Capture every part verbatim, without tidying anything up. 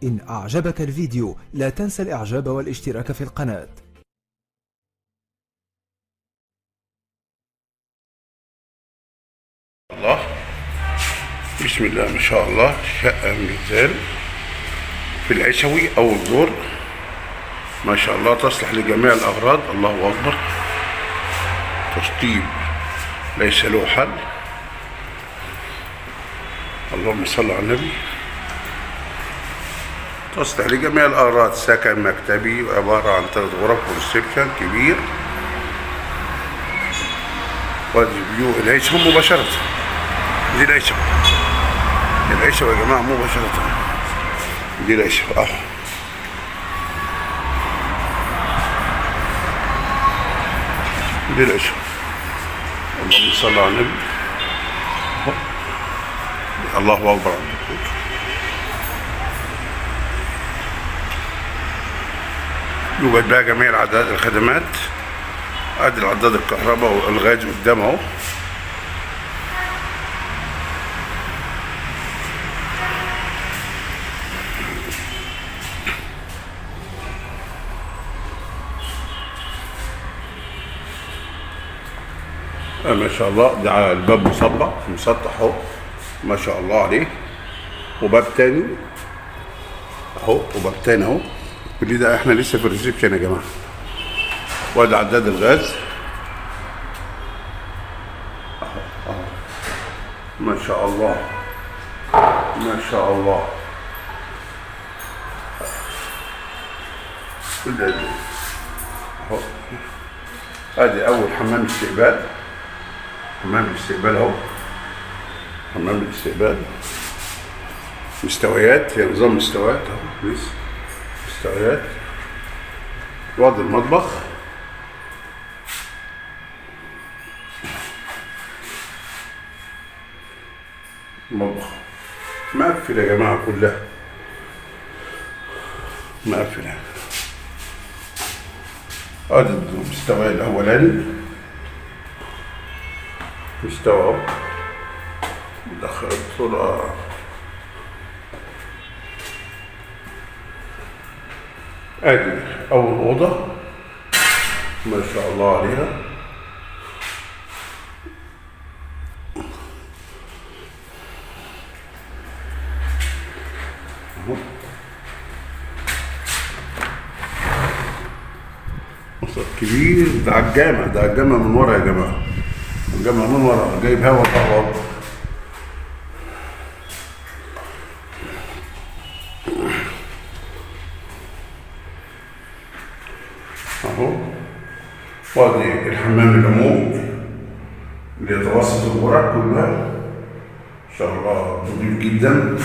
إن أعجبك الفيديو لا تنسى الإعجاب والاشتراك في القناة. الله بسم الله ما شاء الله. شقة ميزان في العشوي أول دور ما شاء الله، تصلح لجميع الأغراض. الله أكبر. تشطيب ليس له حل. اللهم صل على النبي. تصلح لجميع الأغراض، سكن مكتبي، عبارة عن ثلاث غرف وريسبشن كبير. وادي فيو العشوة مباشرة. دي العشوة، دي العشوة يا جماعة مباشرة. دي العشوة أهو. دي العشوة. اللهم صل على النبي. الله أكبر. يوجد بقى جميع العداد الخدمات. ادي العداد الكهرباء والغاز قدام اهو. ما شاء الله. ده الباب مصبح مسطح اهو ما شاء الله عليه. وباب تاني اهو، وباب تاني اهو. كل ده احنا لسه في الريسبشن يا جماعه. وادي عداد الغاز اهو اهو ما شاء الله ما شاء الله. كل ده اهو. ادي اول حمام استقبال. حمام الاستقبال اهو. حمام الاستقبال مستويات، هي نظام مستويات اهو. لسه مستويات. وادي المطبخ. المطبخ مقفل يا جماعه، كلها مقفله. ادي المستوى الاولاني. مستوى اهو. دخل الطرقه. ادي اول اوضه ما شاء الله عليها. اهو مصر كبير. ده على الجامع، ده على الجامع من ورا يا جماعه. الجامع من ورا جايب هوا طبعا. اهو. وادي الحمام العموم اللي يتوسط الغرف كلها ان شاء الله. نظيف جدا.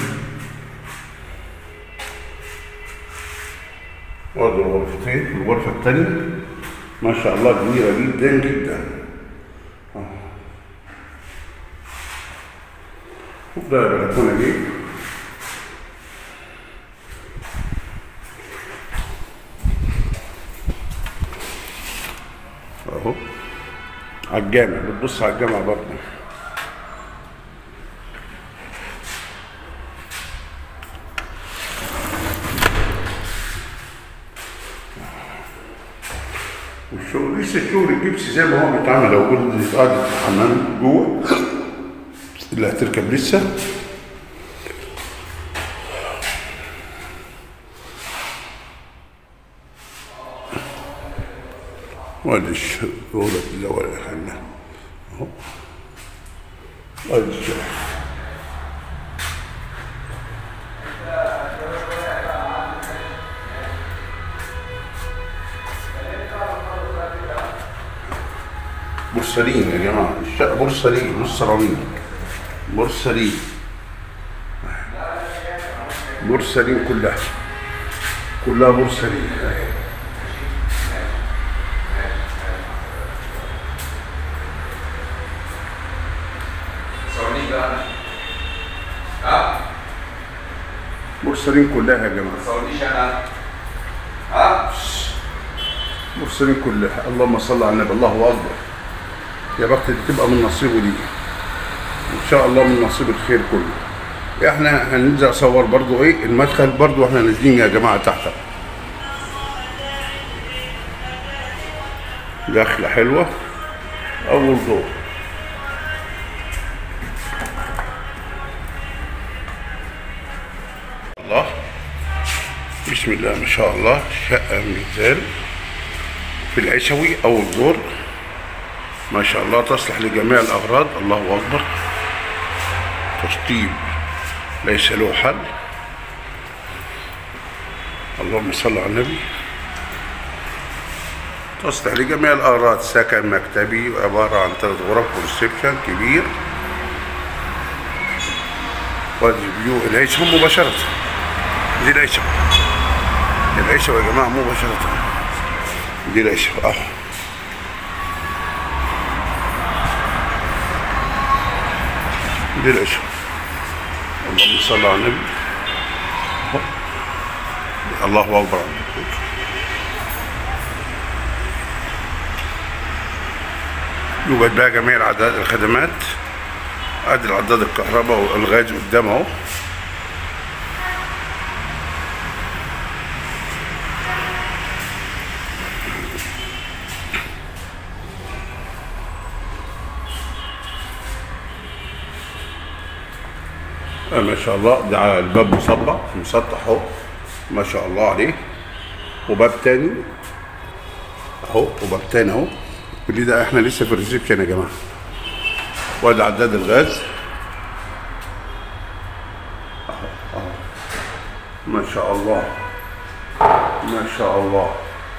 وادي الغرفتين. الغرفة التانية ما شاء الله كبيرة جدا جدا. وده البلكونة دي اهو. على الجامع، بتبص على الجامع برضه. والشغل لسه الشغل الجبسي زي ما هو بيتعمل. لو قلت قاعدة الحمام جوه اللي هتركب لسه. وادي الشغل الأول احنا اهو. وادي الشغل. بورسلين يا جماعة. الشقة بورسلين مش سيراميك. بورسلين بورسلين كلها كلها بورسلين. بورسلين كلها يا جماعة. بورسلين كلها. اللهم صل على النبي. الله أكبر. يا بخت دي تبقى من نصيبه دي ان شاء الله، من نصيب الخير كله. احنا هننزل اصور برضو ايه المدخل برضو واحنا نازلين يا جماعه تحت. دخله حلوه اول دور. الله بسم الله ما شاء الله. شقه ميزان في العشوي اول دور ما شاء الله، تصلح لجميع الاغراض. الله اكبر. ترتيب ليس له حل. اللهم صل على النبي. تصلح لجميع الاغراض، سكن مكتبي، عباره عن ثلاث غرف وريسبشن كبير. وادي فيو العيشه مباشره. دي العيشه العيشه يا جماعه مباشره. دي العيشه اهو. دي العيشه. اللهم صل على النبي. الله اكبر. يوجد بقى جميع العداد الخدمات. ادي العداد الكهرباء والغاز قدام اهو. ما شاء الله. ده على الباب مصبع مسطح اهو ما شاء الله عليه. وباب تاني اهو وباب تاني اهو. كل ده احنا لسه في الريسبشن يا جماعه. وادي عداد الغاز اهو اهو ما شاء الله ما شاء الله.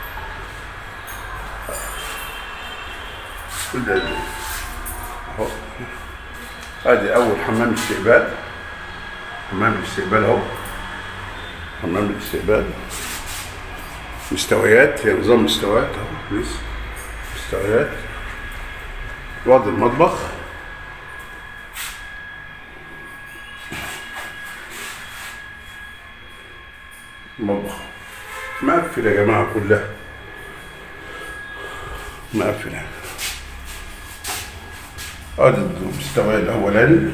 كل ده اهو. ادي اول حمام استقبال. حمام الاستقبال اهو. حمام الاستقبال مستويات، هي نظام مستويات اهو. لسه مستويات. وضع المطبخ المطبخ مقفل يا جماعه كلها مقفله. ادي المستوى الاولاني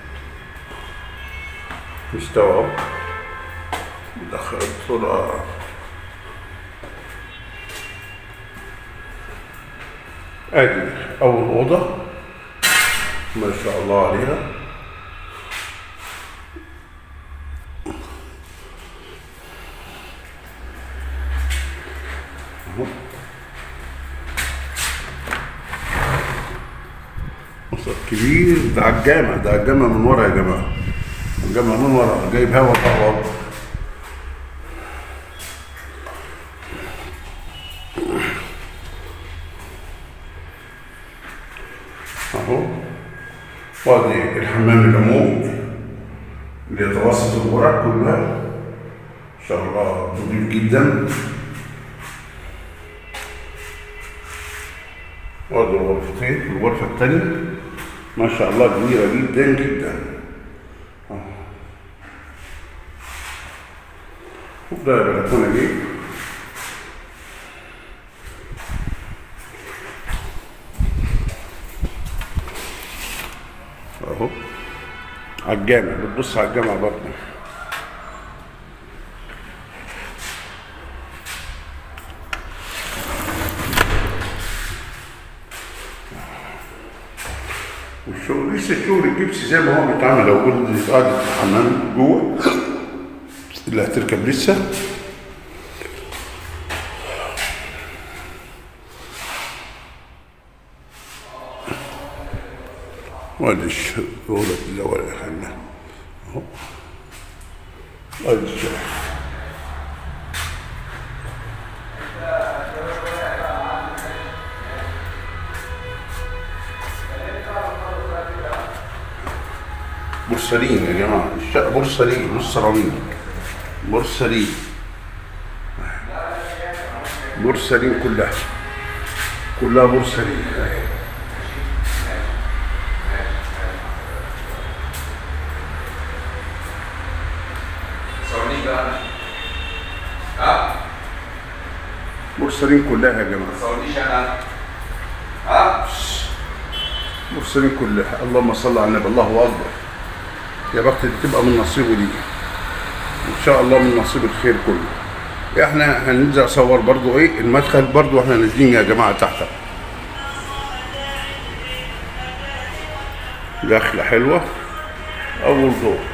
مستوى دخل الطرقة. ادي اول اوضة ما شاء الله عليها. اهو مصر كبير. ده على الجامع. ده على الجامع من ورا يا جماعة. الجامع من ورا جايب هوا طبعا. اهو. وادي الحمام العموم اللي يتوسط الغرف كلها ان شاء الله نظيف جدا. وادي الغرفتين. الغرفه الثانيه ما شاء الله كبيره جدا جدا. ده البلكونه دي اهو على الجامع. بتبص على الجامع برضه. والشغل لسه الشغل الجبسي زي ما هو بيتعمل. لو قلت قاعدة الحمام جوه اللي هتركب لسه. وادي الشغلة الأول خلنا اهو. وادي الشغل. بورسلين يا جماعة. الشقة بورسلين مش سيراميك. بورسلين بورسلين كلها كلها بورسلين. بورسلين كلها يا جماعة. ها بورسلين كلها. اللهم صل على النبي. الله أكبر. يا بخت اللي تبقى من نصيبه دي، ان شاء الله من نصيب الخير كله. احنا هننزل اصور برضو ايه المدخل برضو واحنا نازلين يا جماعه تحت. دخله حلوه اول دور.